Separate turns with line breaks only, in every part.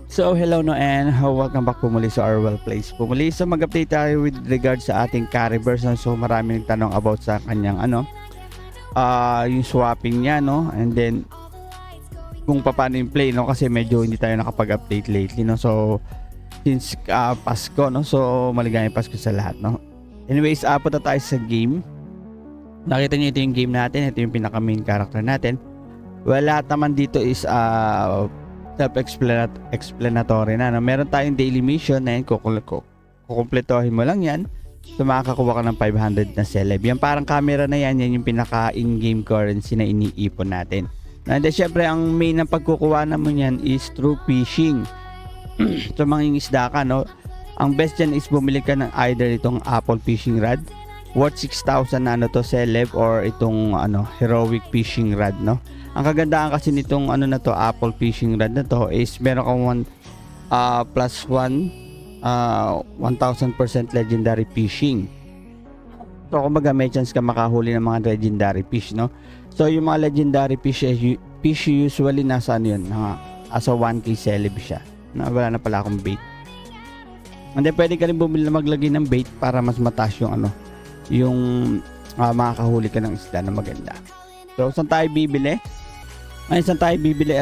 So hello no and welcome back po muli sa our well place. Pumuli so mag-update tayo with regards sa ating Carryverse. So marami nagtanong about sa kanyang yung swapping niya, no, and then kung paano yung play, no, kasi medyo hindi tayo nakapag-update lately, no. So since Pasko, no, so maligayang Pasko sa lahat, no. Anyways, punta tayo sa game. Nakita niyo ito yung game natin, ito yung pinaka main character natin. Well, lahat naman dito is self-explanatory na, no? Meron tayong daily mission na yun, kukumpletohin mo lang yan, so makakakuha ka ng 500 na celeb. Yan parang camera na yan, yan yung pinaka in-game currency na iniipon natin. And then syempre ang main ng pagkukuha naman yan is through fishing. So mangingisda ka, no? Ang best dyan is bumili ka ng either itong Apple fishing rod worth 6,000 na to celeb, or itong heroic fishing rod, no? Ang kagandahan kasi nitong na to, Apple fishing rod na to, is meron kang plus 1 1000% legendary fishing. So kumbaga may chance ka makahuli ng mga legendary fish, no? So yung mga legendary fish usually nasa yun, asa 1k celeb siya. Wala na pala akong bait. And then pwede ka rin bumili na maglagay ng bait para mas mataas yung makakahuli ka ng isda na maganda. So saan tayo bibili? Saan tayo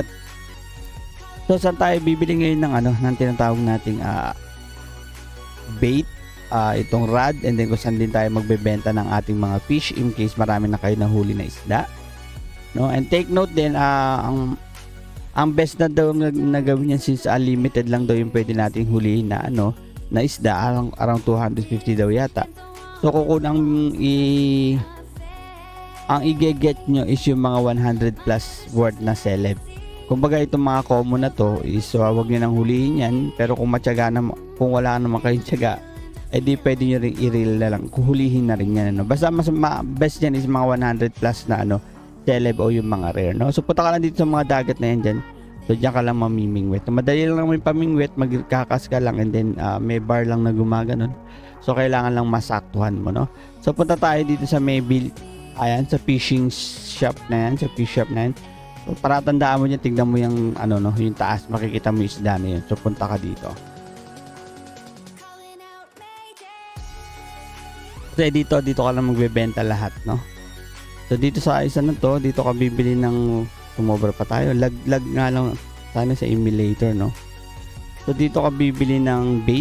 bibili ngayon ng tinatawag nating bait, itong rod, and then kung saan din tayo magbebenta ng ating mga fish in case marami na kayo nahuli na isda, no? And take note din, ang best na daw na gawin yan, since unlimited lang daw yung pwede nating hulihin na na isda, around 250 daw yata. So kung ang i-get nyo is yung mga 100 plus worth na celeb. Kumbaga itong mga common na to is wag nyo nang hulihin yan, pero kung kung wala naman kayong tiyaga, di pwede nyo rin i-reel na lang, kuhulihin na rin yan, basta mas best yan is mga 100 plus na celeb o yung mga rare, no? So punta ka lang dito sa mga dagat na yan dyan, so dyan ka lang mamimingwit. Madali lang naman pamingwit, magkakas ka lang, and then may bar lang na gumaganon, so kailangan lang masaktuhan mo, no? So punta tayo dito sa Mayville. Ayan, sa fishing shop na yan, So, para tandaan mo niya, tignan mo yung yung taas, makikita mo yung isda na yun. So punta ka dito. Kasi dito ka lang magbebenta lahat, no? So dito sa isa na to, dito ka bibili ng, sumobra pa tayo, lag nga lang sana sa emulator, no? So dito ka bibili ng bait.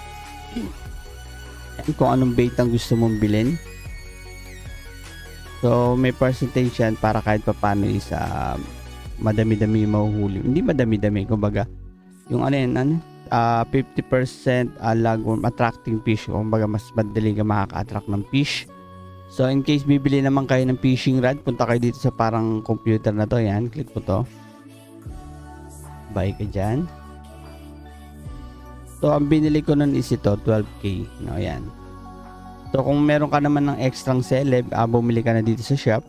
Kung anong bait ang gusto mong bilhin. So may percentage yan para kahit pa paano is madami-dami yung mahuhuli. Hindi madami-dami, kumbaga yung 50% lagworm attracting fish, kumbaga mas madali ka makaka-attract ng fish. So in case bibili naman kayo ng fishing rod, punta kayo dito sa parang computer na to, yan, click mo to, buy ka dyan. So ang binili ko nun is ito, 12k, no, yan. So kung meron ka naman ng extrang celeb, bumili ka na dito sa shop.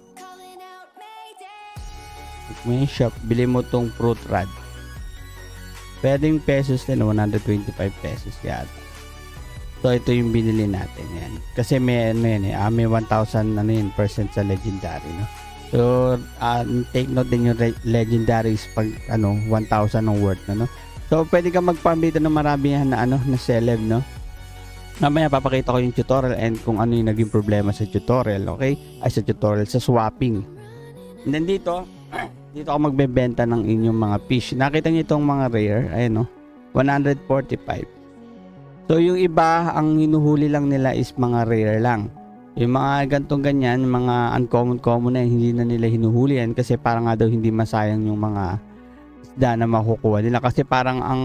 May shop, bili mo tong fruit rod. Pwedeng pesos din, 125 pesos yata. So ito yung binili natin, yan. Kasi may may 1,000 percent sa legendary, no. So take note din yung legendary is pag 1,000 ng worth, no. So pwede ka mag-farm dito ng marami na na celeb, no. Mamaya papakita ko yung tutorial and kung ano yung naging problema sa tutorial, okay? Sa swapping. And then dito ako magbebenta ng inyong mga fish. Nakita niyo itong mga rare, ayun, no? 145. So yung iba, ang hinuhuli lang nila is mga rare lang. Yung mga gantong ganyan, mga uncommon na hindi na nila hinuhuli yan kasi parang nga daw hindi masayang yung mga isda na makukuha nila, kasi parang ang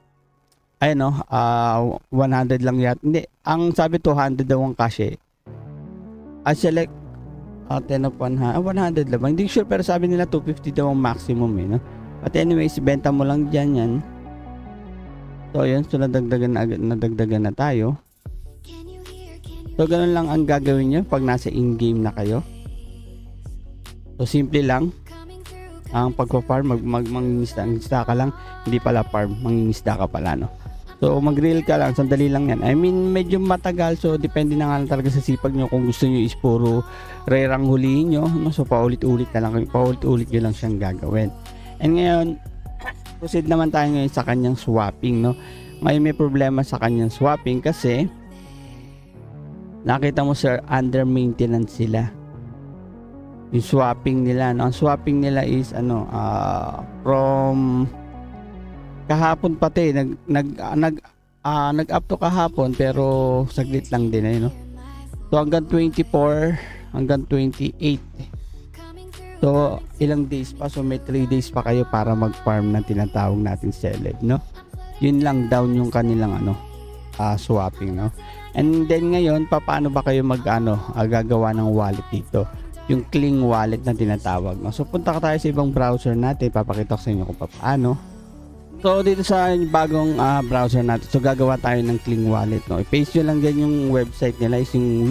100 lang yata. Hindi, ang sabi 200 daw ang cash. Select 10 of 100 lang. Hindi sure, pero sabi nila 250 daw ang maximum, no? But anyways, benta mo lang dyan yan. So yun, so nadagdagan na tayo. So ganun lang ang gagawin nyo pag nasa in-game na kayo. So simple lang ang pagpa-farm, mangingisda ka lang, hindi pala farm, mangingisda ka pala, no? So mag-reel ka lang, sandali lang yan. I mean, medyo matagal, so depende na nga lang talaga sa sipag nyo. Kung gusto nyo is puro rare ang hulihin nyo, no? So paulit-ulit na lang, paulit-ulit nyo lang siyang gagawin. And ngayon, Proceed naman tayo ngayon sa kanyang swapping, no? Ngayon may problema sa kanyang swapping kasi nakita mo sir, under maintenance sila. Yung swapping nila, no? Ang swapping nila is ano, from kahapon pati nag up to kahapon pero saglit lang din no. So hanggang 24 hanggang 28. So ilang days pa, so may 3 days pa kayo para mag-farm ng tinatawag natin celeb, no? Yun lang down yung kanilang ano, swapping, no? And then ngayon, paano ba kayo gagawa ng wallet dito? Yung Kling wallet na tinatawag, no? So punta ka tayo sa ibang browser natin, papakita ko sa inyo kung paano. So dito sa bagong browser natin, so gagawa tayo ng Kling wallet, no? I-paste nyo lang dyan yung website nila, is yung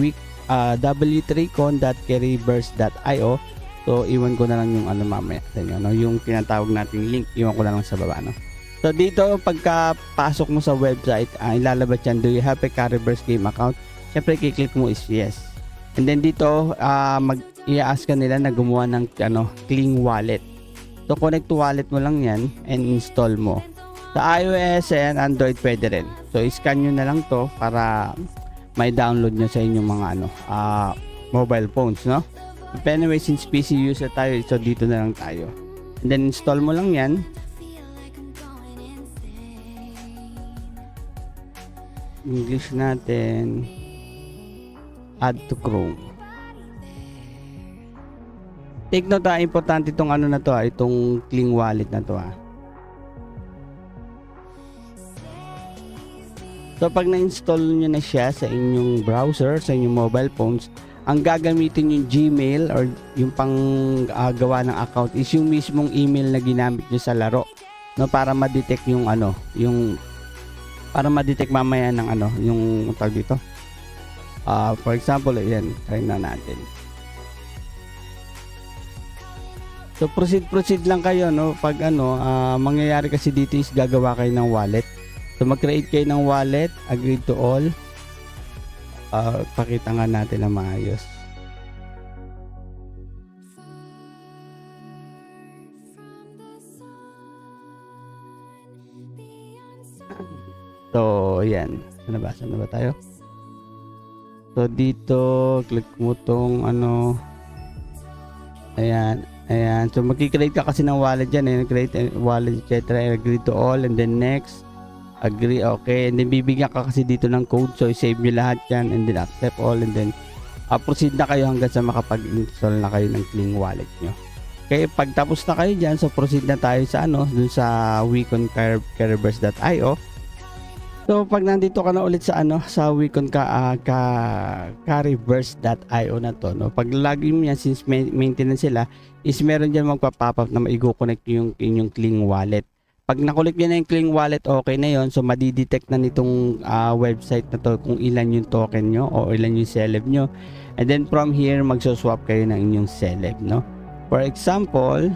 w3con.carryburst.io. So iwan ko na lang yung ano mamaya sa inyo, no? Yung tinatawag nating link, iwan ko na lang sa baba, no? So dito pagkapasok mo sa website, ilalabas yan, do you have a Carryburst game account? Syempre i-click mo is yes. And then dito i-ask ka nila na gumawa ng Kling wallet. So connect to wallet mo lang yan and install mo. Sa iOS and Android pwede rin. So i-scan nyo na lang to para may download nyo sa inyong mga mobile phones, no? But anyway, since PC user tayo, so dito na lang tayo. And then install mo lang yan. English natin, add to Chrome. Take note, importante itong ano na to, itong Kling wallet na to. So pag na-install nyo na siya sa inyong browser, sa inyong mobile phones, ang gagamitin yung Gmail or yung pang gawa ng account is yung mismong email na ginamit nyo sa laro, no, para ma-detect yung para ma-detect mamaya ng yung tawag dito. For example, ayan, try na natin. So proceed lang kayo, no? Pag mangyayari kasi dito is gagawa kayo ng wallet. So mag-create kayo ng wallet, agree to all. Pakita nga natin na maayos. So, ayan. Saan na ba tayo? So, dito, click mo tong ayan. So, mag-create ka kasi ng wallet dyan. Create wallet, etc. Agree to all. And then next, agree, okay. And then, bibigyan ka kasi dito ng code. So, save nyo lahat yan. And then, accept all. And then, proceed na kayo hanggang sa makapag-install na kayo ng Kling wallet nyo. Okay, pag tapos na kayo dyan, so, proceed na tayo sa dun sa weconcarryburst.io. So pag nandito ka na ulit sa sa Wecon Carryburst.io na to, no, pag login mo yan, since maintenance sila, is meron diyan magpa-pop up na maigo-connect yung inyong Kling wallet. Pag na-connect niya na yung Kling wallet, okay na yon. So madi-detect na nitong website na to kung ilan yung token nyo o ilan yung celeb nyo. And then from here, magso-swap kayo ng inyong celeb, no. For example,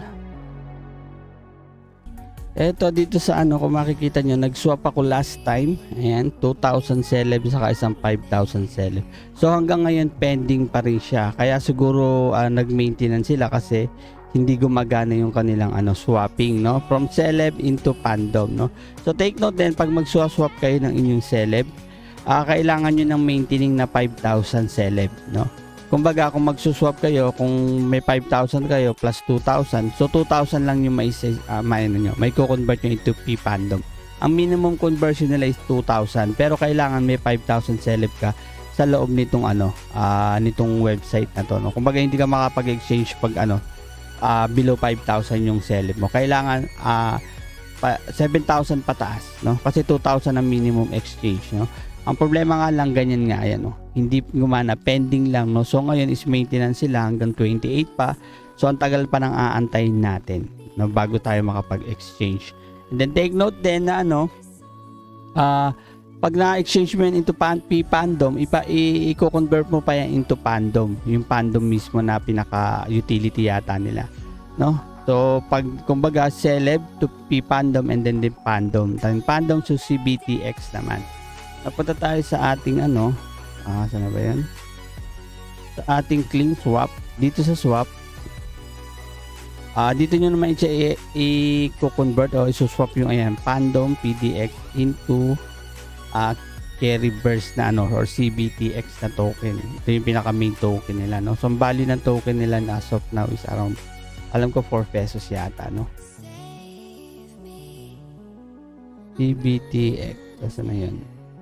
eto dito sa kung makikita nyo, nag-swap ako last time. Ayan, 2,000 celeb saka isang 5,000 celeb. So hanggang ngayon pending pa rin siya. Kaya siguro nag-maintenance sila kasi hindi gumagana yung kanilang swapping, no, from celeb into fandom, no. So take note din, pag mag-swap kayo ng inyong celeb, kailangan nyo ng maintaining na 5,000 celeb, no. Kumbaga kung magsuswap kayo, kung may 5,000 kayo plus 2,000, so 2,000 lang yung may ko-convert nyo into P-Fandom. Ang minimum conversion nila is 2,000, pero kailangan may 5,000 celeb ka sa loob nitong nitong website na to, no. Kumbaga hindi ka makapag-exchange pag below 5,000 yung celeb mo. Kailangan 7,000 pataas, no, kasi 2,000 ang minimum exchange, no. Ang problema nga lang, ganyan nga, ayan, no, hindi gumana, pending lang, no. So ngayon is maintenance sila hanggang 28 pa. So ang tagal pa nang aantayin natin, no, bago tayo makapag-exchange. And then take note din na pag na-exchange mo into P-Fandom, i-convert mo pa yan into Fandom, yung Fandom mismo na pinaka-utility yata nila, no. So pag kumbaga celeb to P-Fandom and then the Fandom, Fandom to CBTX naman. Napunta tayo sa ating saan na ba yan? Sa ating Kling swap. Dito sa swap, Dito nyo naman i-convert o i-swap yung ayan, Pandom PDX into Carryverse na ano or CBTX na token. Ito yung pinaka main token nila, no? So ang value ng token nila as of now is around, alam ko 4 pesos yata, no? CBTX kasi na yun.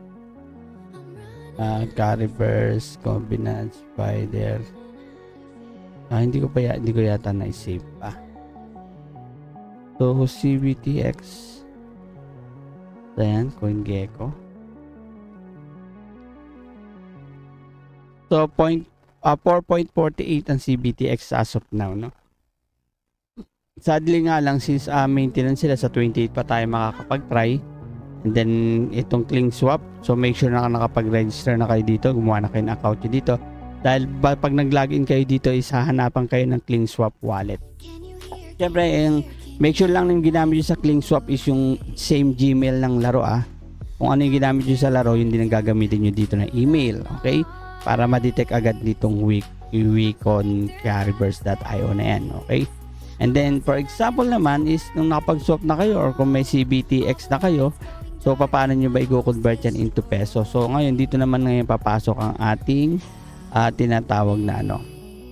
Carryverse, Combinance, Spider. Hindi ko yata na-save pa. So CBTX. Ayan, CoinGecko. So 4.48 ang CBTX as of now, no? Sadly nga lang since maintenance sila sa 28 pa tayo makakapag-try. And then itong Cling Swap, so make sure na nakapag-register na kayo dito, gumawa na kayo ng account nyo dito. Dahil pag nag-login kayo dito is hahanapan kayo ng Cling Swap wallet. Siyempre, make sure lang yung ginamit nyo sa Cling Swap is yung same Gmail ng laro Kung ano yung ginamit nyo sa laro, yun din ang gagamitin nyo dito na email. Okay? Para ma-detect agad nitong Wecon Carryverse.io na yan. Okay? And then, for example naman is nung nakapag-swap na kayo or kung may CBTX na kayo, so paano nyo ba i-convert yan into peso? So ngayon, dito naman ngayon papasok ang ating tinatawag na ano.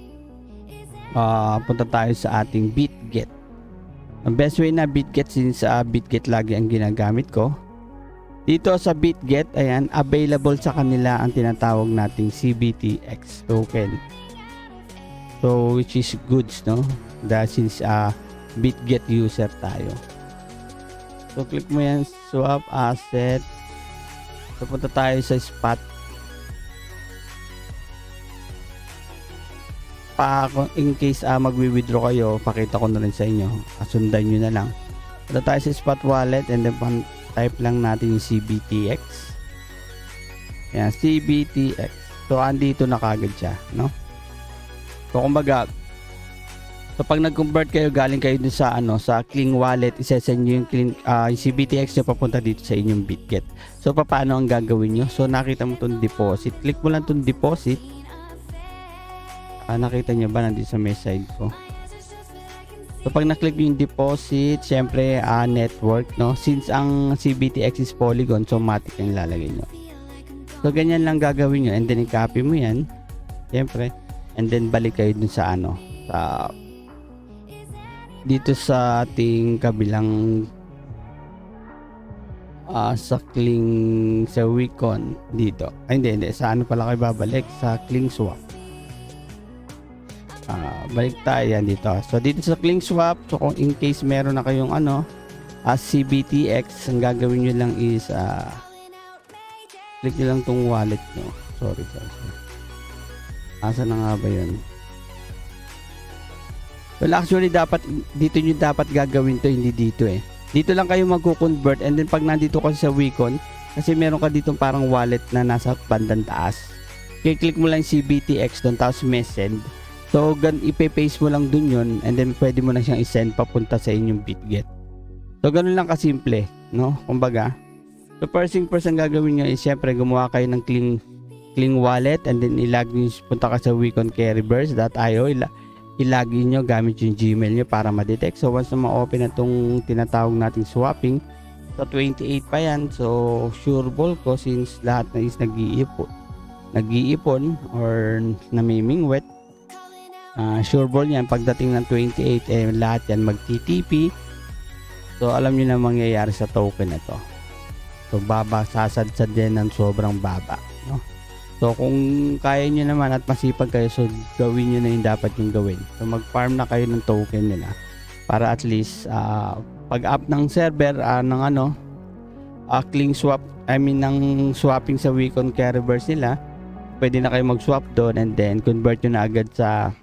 Punta tayo sa ating BitGet. Ang best way na BitGet since BitGet lagi ang ginagamit ko. Dito sa BitGet, ayan, available sa kanila ang tinatawag nating CBTX token. So, which is goods, no? Dahil since BitGet user tayo. So, click mo yan, swap asset. So, punta tayo sa spot. In case magwi-withdraw kayo, pakita ko na rin sa inyo. Sundan nyo na lang. Punta tayo sa spot wallet and then type lang natin yung CBTX. Yan, CBTX. So, andito na kagad siya, no? So, kumbaga, so pag nag-convert kayo, galing kayo dun sa sa Cling wallet, isesend nyo yung CBTX nyo papunta dito sa inyong BitGet. So, paano ang gagawin nyo? So, nakita mo itong deposit. Click mo lang itong deposit. Nakita nyo ba nandito sa may side ko? So pag na-click yung deposit, syempre network, no? Since ang CBTX is Polygon, so matic yung lalagay nyo. So ganyan lang gagawin nyo and then i-copy mo yan, syempre, and then balik kayo dun sa dito sa ating kabilang sa Cling, sa Wecon dito. Hindi, sa pala kayo babalik? Sa Cling Swap. Balik tayo yan dito. So dito sa Cling Swap, so kung in case meron na kayong CBTX, ang gagawin nyo lang is click nyo lang tong wallet nyo. Sorry. Asa na nga ba yun? Well, actually dito nyo dapat gagawin to, hindi dito Dito lang kayo magko-convert and then pag nandito kasi sa Wecon, kasi meron ka dito parang wallet na nasa bandang taas. Click mo lang CBTX doon tapos message. So, ipe-paste mo lang dun yun and then pwede mo na siyang i-send papunta sa inyong BitGet. So, ganun lang kasimple, no? Kumbaga, so first thing first ang gagawin nyo is syempre gumawa kayo ng Cling wallet and then ilag nyo, punta ka sa Wecon Carryverse.io, ilagin nyo gamit yung Gmail nyo para ma-detect. So, once na ma-open na itong tinatawag nating swapping, so 28 pa yan. So, sure ball ko since lahat na is nag-iipon or namimingwet. Sure ball yan pagdating ng 28 lahat yan mag-TTP. So alam nyo na mangyayari sa token na to. So sasadsad din ng sobrang baba, no? So kung kaya nyo naman at masipag kayo, so gawin nyo na yung dapat yung gawin. So mag-farm na kayo ng token nila para at least pag-up ng server ng Cling Swap, ng swapping sa Wecon Carryverse nila, pwede na kayo mag-swap doon and then convert nyo na agad sa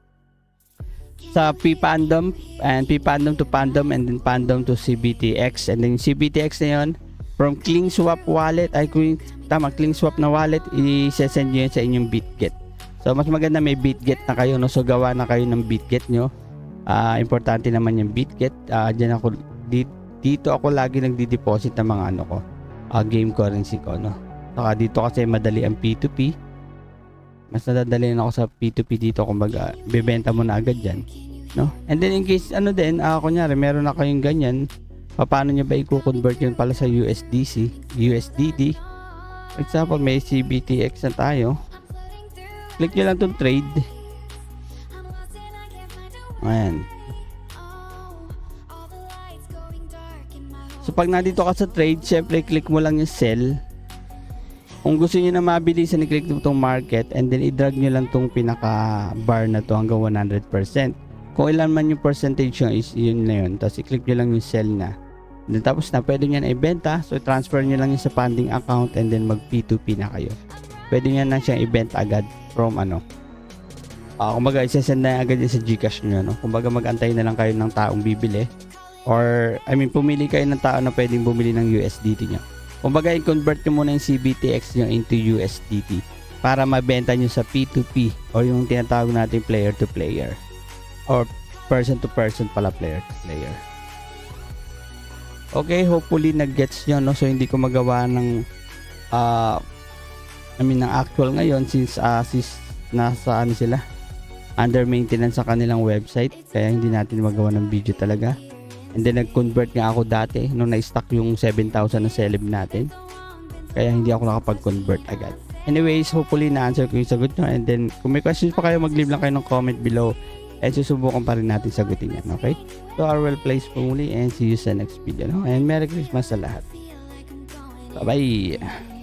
P-Pandom and P-Pandom to Pandom and then Pandom to CBTX and then CBTX na yun from Cling Swap wallet Cling Swap na wallet i-send nyo yun sa inyong BitGet. So mas maganda may BitGet na kayo, no? So gawa na kayo ng BitGet nyo. Importante naman yung BitGet. Dito ako lagi nagdi-deposit ng mga game currency ko, no? Saka dito kasi madali ang P2P. Mas nadadali na ako sa P2P dito, kumbaga bebenta mo na agad dyan. no? And then in case ano din, kunyari meron na kayong ganyan, paano nyo ba i-convert yun pala sa USDD? For example, may CBTX na tayo. Click nyo lang itong trade. Ayan. So pag nandito ka sa trade, syempre click mo lang yung sell. Kung gusto niyo na mabilisan, i-click mo itong market and then i-drag nyo lang itong pinaka bar na to hanggang 100%. Kung ilan man yung percentage nyo is yun na yun. Tapos i-click nyo lang yung sell na. Then tapos na, pwede nyo na ibenta. So transfer nyo lang yung sa funding account and then mag P2P na kayo. Pwede nyo na siyang ibenta agad from ano. Kumbaga isesend na agad yun sa Gcash nyo. No? Kumbaga mag-antay na lang kayo ng taong bibili. Or pumili kayo ng tao na pwedeng bumili ng USDT nyo. Kumbaga i-convert nyo muna yung CBTX nyo into USDT para mabenta nyo sa P2P or yung tinatawag natin player to player or person to person pala, player to player. Okay, hopefully nag-gets nyo, no? So hindi ko magawa ng ng actual ngayon since nasa ano sila, under maintenance sa kanilang website, kaya hindi natin magawa ng video talaga. And then nag-convert nga ako dati nung na-stock yung 7,000 na celeb natin. Kaya hindi ako nakapag-convert agad. Anyways, hopefully na-answer ko yung sagot nyo. And then kung may questions pa kayo, mag-leave lang kayo ng comment below. And susubukan pa rin natin sagutin yan. Okay? So, our well placed po muli and see you sa next video. No? And Merry Christmas sa lahat. Bye-bye!